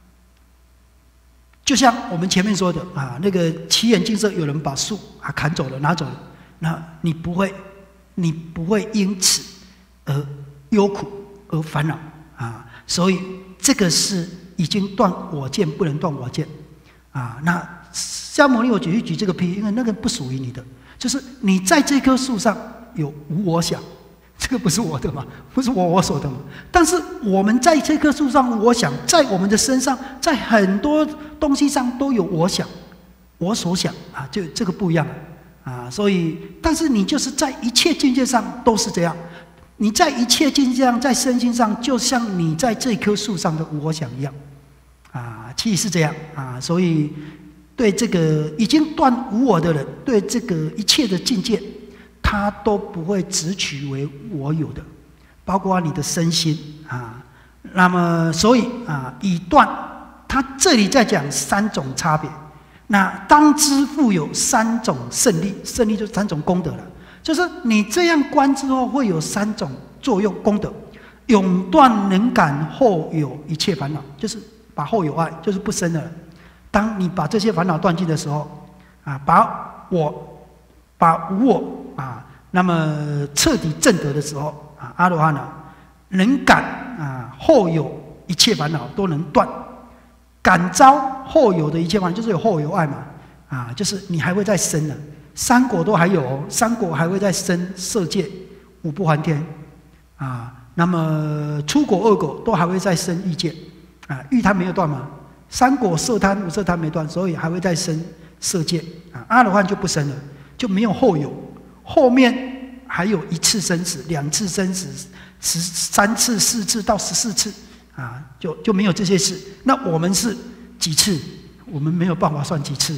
就像我们前面说的啊，那个奇远净舍有人把树啊砍走了、拿走了，那你不会，你不会因此而忧苦而烦恼啊。所以这个是已经断我见，不能断我见啊。那迦牟尼，我举一举这个譬喻，因为那个不属于你的。就是你在这棵树上有无我想，这个不是我的嘛，不是我我所的嘛。但是我们在这棵树上，我想在我们的身上，在很多东西上都有我想，我所想啊，就这个不一样啊。所以，但是你就是在一切境界上都是这样，你在一切境界上，在身心上，就像你在这棵树上的我想一样啊，其实是这样啊。所以。对这个已经断无我的人，对这个一切的境界，他都不会执取为我有的，包括你的身心啊。那么，所以啊，已断，他这里在讲三种差别。那当知复有三种胜利，胜利就是三种功德了。就是你这样观之后，会有三种作用功德：永断能感后有一切烦恼，就是把后有爱，就是不生了。当你把这些烦恼断尽的时候，啊，把我、把无我啊，那么彻底证得的时候，啊，阿罗汉呢，能感啊后有一切烦恼都能断，感召后有的一切烦恼，就是有后有爱嘛，啊，就是你还会再生呢，三果都还有哦，三果还会再生色界、五不还天，啊，那么初果、二果都还会再生欲界，啊，欲贪没有断嘛。三果色贪、无色贪没断，所以还会再生色界啊。阿罗汉就不生了，就没有后有，后面还有一次生死、两次生死、十三次、四次到十四次啊，就就没有这些事。那我们是几次？我们没有办法算几次，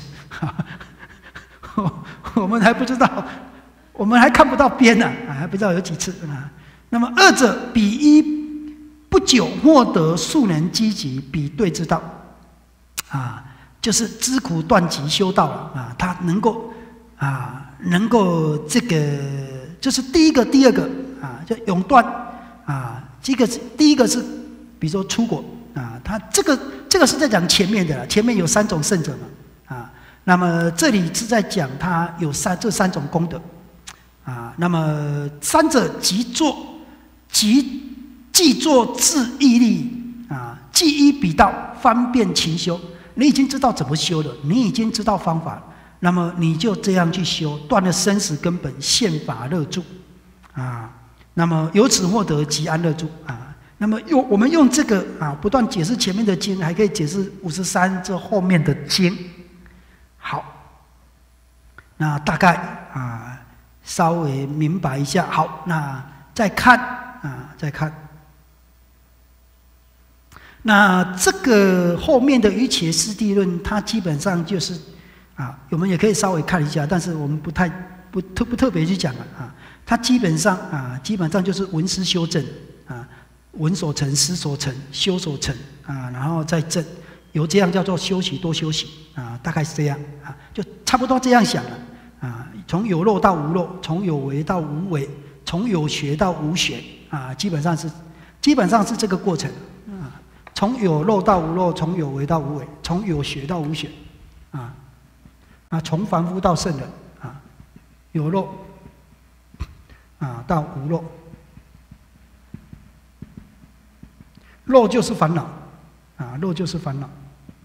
我们还不知道，我们还看不到边呢、啊，还不知道有几次啊。那么二者比一不久获得速能积极，比对之道。啊，就是知苦断集修道啊，他能够啊，能够这个，就是第一个、第二个啊， 就永断啊。这个是第一个是，比如说出国啊，他这个这个是在讲前面的了，前面有三种圣者嘛啊。那么这里是在讲他有三这三种功德啊。那么三者即作即即作自义力啊，即依彼道方便勤修。你已经知道怎么修了，你已经知道方法了。那么你就这样去修，断了生死根本，现法乐住，啊，那么由此获得极安乐住啊。那么用我们用这个啊，不断解释前面的经，还可以解释五十三这后面的经。好，那大概啊稍微明白一下。好，那再看啊，再看。那这个后面的瑜伽师地论，它基本上就是。啊，我们也可以稍微看一下，但是我们不太不特不特别去讲了啊。它基本上啊，基本上就是闻思修正啊，闻所成，思所成，修所成啊，然后再正，由这样叫做修习多修习啊，大概是这样啊，就差不多这样想了啊。从有漏到无漏，从有为到无为，从有学到无学啊，基本上是基本上是这个过程啊。从有漏到无漏，从有为到无为，从有学到无学啊。啊，从凡夫到圣人啊，有漏啊到无漏，漏就是烦恼啊，漏就是烦恼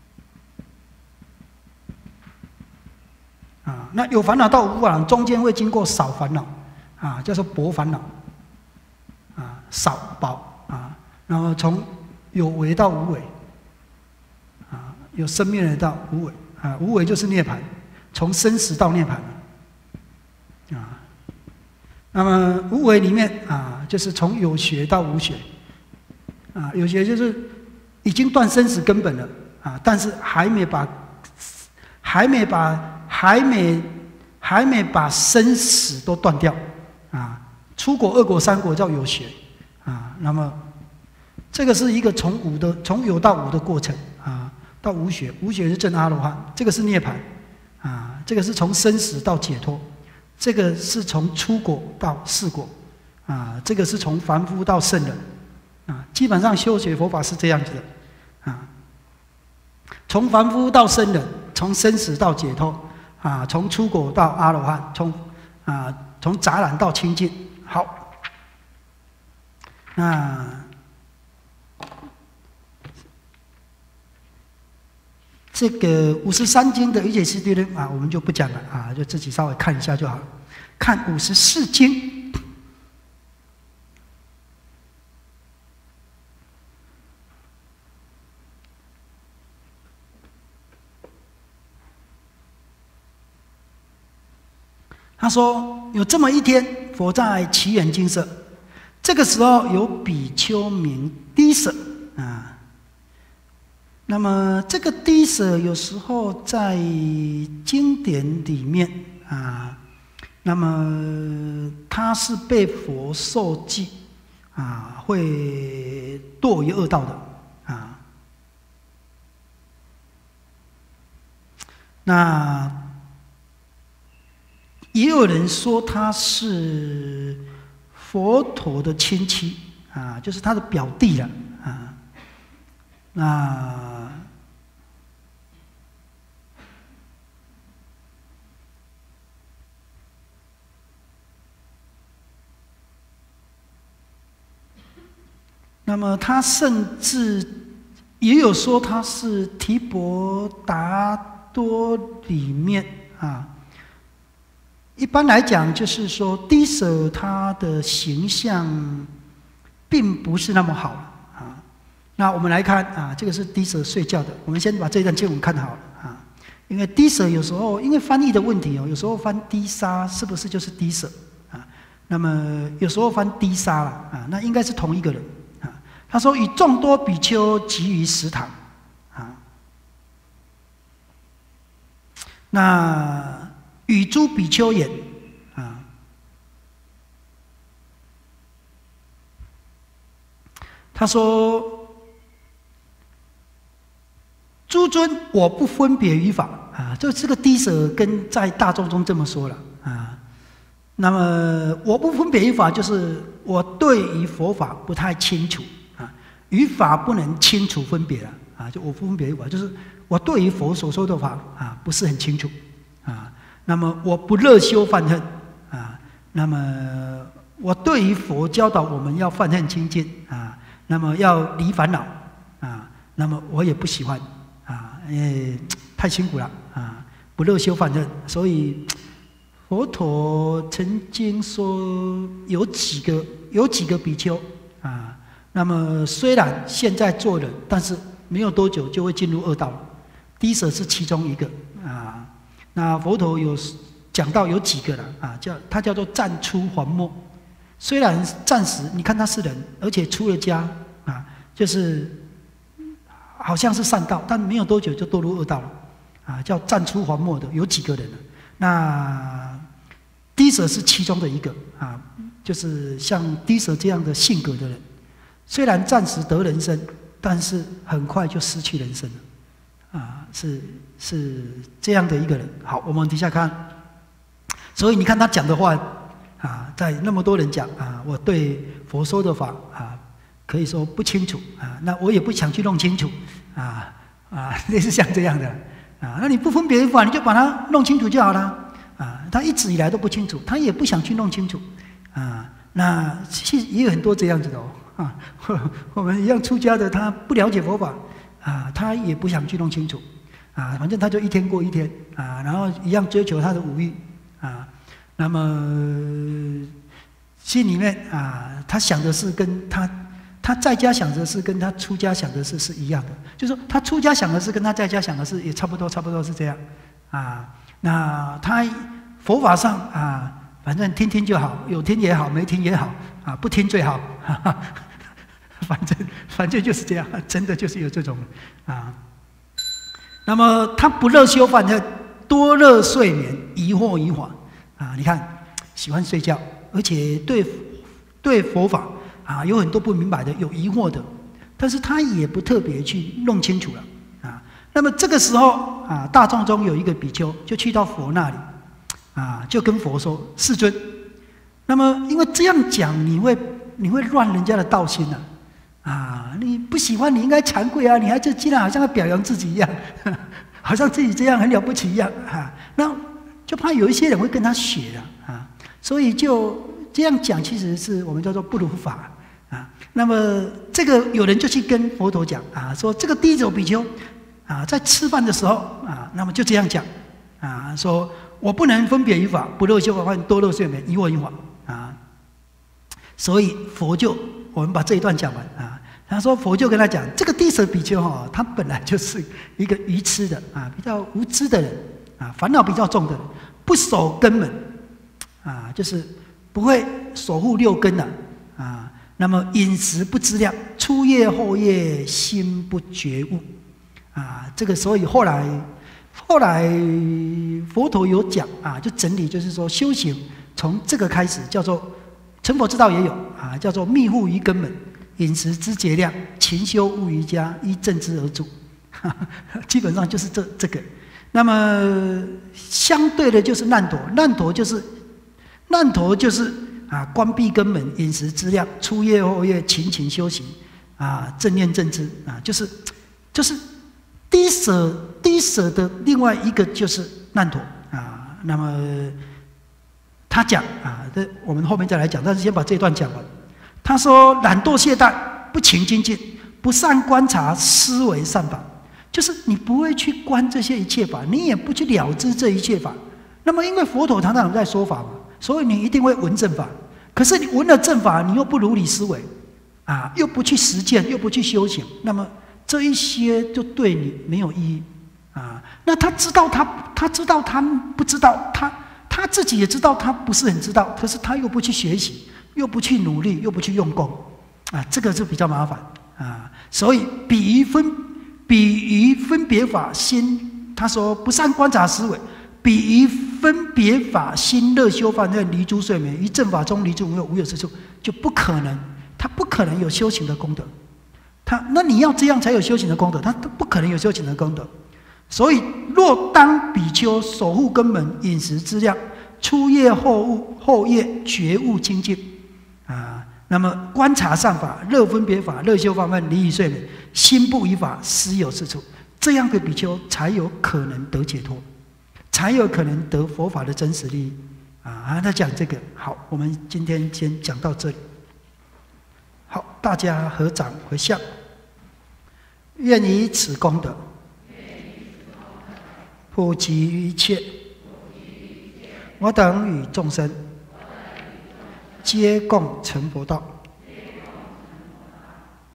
啊。那有烦恼到无烦恼，中间会经过少烦恼啊，叫做薄烦恼啊，少薄啊。然后从有为到无为啊，有生灭的到无为啊，无为就是涅槃。从生死到涅槃啊，那么无为里面啊，就是从有学到无学啊，有学就是已经断生死根本了啊，但是还没把还没把还没还没把生死都断掉啊。出国二国三国叫有学啊，那么这个是一个从无的从有到无的过程啊，到无学，无学是证阿罗汉，这个是涅槃。啊，这个是从生死到解脱，这个是从出果到四果，啊，这个是从凡夫到圣人，啊，基本上修学佛法是这样子的，啊，从凡夫到圣人，从生死到解脱，啊，从出果到阿罗汉，从啊从杂染到清净。好，那。这个五十三经的瑜伽师地论啊，我们就不讲了啊，就自己稍微看一下就好了。看五十四经，他说有这么一天，佛在祇园精舍，这个时候有比丘名低舍啊。那么这个低舍有时候在经典里面啊，那么他是被佛受记啊，会堕于恶道的啊。那也有人说他是佛陀的亲戚啊，就是他的表弟了啊。那那么他甚至也有说他是提婆达多里面啊。一般来讲，就是说低舍他的形象并不是那么好啊。那我们来看啊，这个是低舍睡觉的。我们先把这段经文看好了啊，因为低舍有时候因为翻译的问题哦，有时候翻低沙是不是就是低舍啊？那么有时候翻低沙了啊，那应该是同一个人。他说：“与众多比丘集于食堂，啊，那与诸比丘言，啊，他说：诸尊，我不分别于法，啊，就这个低舍跟在大众中这么说了，啊， 那么我不分别于法，就是我对于佛法不太清楚啊，于法不能清楚分别了啊，就我不分别于法，就是我对于佛所说的法啊不是很清楚啊。那么我不乐修犯恨啊，那么我对于佛教导我们要犯恨清净啊，那么要离烦恼啊，那么我也不喜欢啊，因为太辛苦了啊，不乐修犯恨，所以佛陀曾经说有几个有几个比丘啊，那么虽然现在做人，但是没有多久就会进入恶道了。低舍是其中一个啊。那佛陀有讲到有几个了啊，叫他叫做暂出还没。虽然暂时你看他是人，而且出了家啊，就是好像是善道，但没有多久就堕入恶道了啊，叫暂出还没的有几个人了。那低舍是其中的一个啊，就是像低舍这样的性格的人，虽然暂时得人生，但是很快就失去人生了。啊，是是这样的一个人。好，我们底下看，所以你看他讲的话啊，在那么多人讲啊，我对佛说的法啊，可以说不清楚啊，那我也不想去弄清楚啊啊，类似像这样的啊，那你不分别法，你就把它弄清楚就好了啊。他一直以来都不清楚，他也不想去弄清楚啊。那其实也有很多这样子的哦啊，我们一样出家的，他不了解佛法。啊，他也不想去弄清楚，啊，反正他就一天过一天，啊，然后一样追求他的五欲，啊，那么心里面啊，他想的是跟他他在家想的是跟他出家想的是是一样的，就是说他出家想的是跟他在家想的是也差不多，差不多是这样，啊，那他佛法上啊，反正听听就好，有听也好，没听也好，啊，不听最好，哈哈。反正反正就是这样，真的就是有这种啊。那么他不乐修犯恨，多乐睡眠，疑惑于法啊。你看，喜欢睡觉，而且对对佛法啊有很多不明白的，有疑惑的，但是他也不特别去弄清楚了啊。那么这个时候啊，大众中有一个比丘就去到佛那里啊，就跟佛说：“世尊，那么因为这样讲，你会你会乱人家的道心啊。”啊，你不喜欢，你应该惭愧啊！你还就竟然好像要表扬自己一样，好像自己这样很了不起一样啊！那就怕有一些人会跟他学了啊，所以就这样讲，其实是我们叫做不如法啊。那么这个有人就去跟佛陀讲啊，说这个低走比丘啊，在吃饭的时候啊，那么就这样讲啊，说我不能分别于法，不乐修法患，多乐睡眠，疑惑于法啊。所以佛就我们把这一段讲完啊。他说：“佛就跟他讲，这个低舍比丘哈，他本来就是一个愚痴的啊，比较无知的人啊，烦恼比较重的人，不守根门啊，就是不会守护六根的 啊, 啊。那么饮食不知量，初夜后夜心不觉悟啊。这个所以后来后来佛陀有讲啊，就整理就是说修行从这个开始叫做成佛之道也有啊，叫做密护于根门。”饮食之节量，勤修勿瑜伽，依正知而住，基本上就是这这个。那么相对的就是难陀，难陀就是难陀就是啊，关闭根门，饮食之量，初夜后夜勤勤修行啊，正念正知啊，就是就是低舍低舍的另外一个就是难陀啊。那么他讲啊，这我们后面再来讲，但是先把这段讲完。他说：“懒惰懈怠，不勤精进，不善观察思维善法，就是你不会去观这些一切法，你也不去了知这一切法。那么，因为佛陀常常在说法嘛，所以你一定会闻正法。可是你闻了正法，你又不如理思维，啊，又不去实践，又不去修行，那么这一些就对你没有意义啊。那他知道他，他知道他不知道，他他自己也知道他不是很知道，可是他又不去学习。”又不去努力，又不去用功，啊，这个就比较麻烦啊。所以比于分，比于分别法心，他说不善观察思维，比于分别法心乐修犯恨离诸睡眠，于正法中离诸无有无有之处，就不可能，他不可能有修行的功德。他那你要这样才有修行的功德，他不可能有修行的功德。所以若当比丘守护根门，饮食之量， 初夜后悟，后夜觉悟清净啊。那么观察善法、乐分别法、乐修方分、离于睡眠，心不依法，实有是处。这样的比丘才有可能得解脱，才有可能得佛法的真实利益啊！他讲这个好，我们今天先讲到这里。好，大家合掌回向，愿以此功德普及于一切，我等与众生皆共成佛道。